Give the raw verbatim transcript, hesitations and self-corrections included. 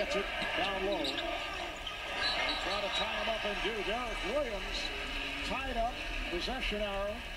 gets it down low. They try to tie him up and do. Derek Williams tied up. Possession arrow.